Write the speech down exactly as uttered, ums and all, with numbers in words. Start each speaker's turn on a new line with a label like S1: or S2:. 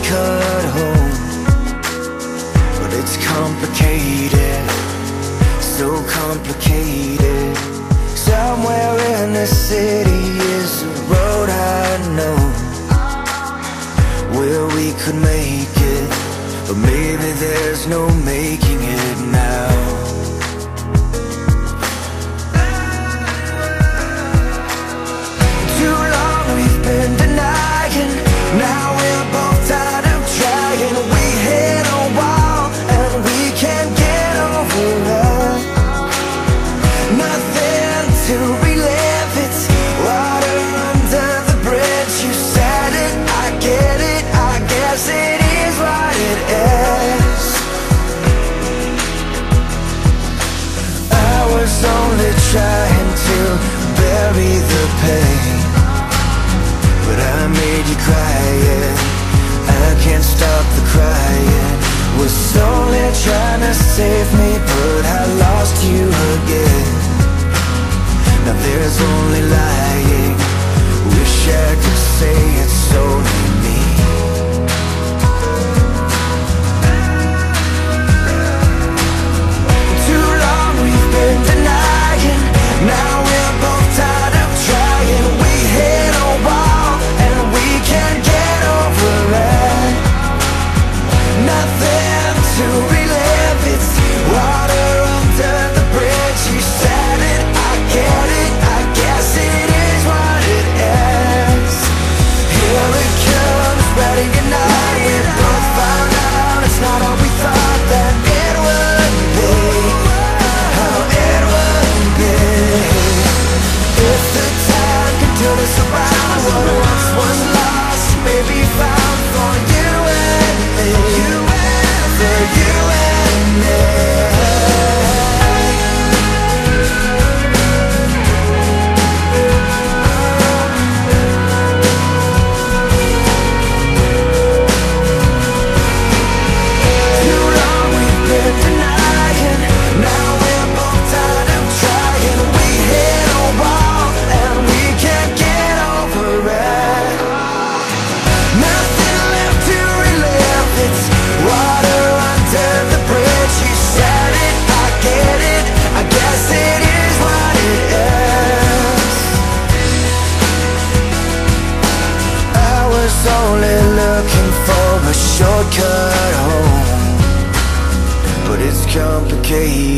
S1: shortcut home, but it's complicated, so complicated. Somewhere in the city is a road I know where we could make it, but maybe there's no making it now. Too long we've been denying, now we're both tired of trying. We hit a wall and we can't get over it. Nothing to relive, it's water under the bridge. You said it, I get it, I guess it is what it is. I was only trying to bury the pain, but I made you cry, yeah. I can't stop the crying. Was only trying to save me, but I lost you again. Now there's only lying. Wish I could say it's only me. Too long we've been denying, now we're both tired of trying. We hit a wall and we can't get over it. Nothing to relive, it's water under the bridge. You said it, I get it, I guess it is what it is. Here it comes, ready or not, we both found out it's not all we thought that it would be. How it would be. If the time could turn us around, what once was lost may be found for you and me. For you and me. Too long we've been denying, now we're both tired of trying. We hit a wall and we can't get over it. Nothing left to relive, it's water under the bridge. You said it, I get it, I guess it is what it is. I was only looking for a shortcut home, but it's complicated,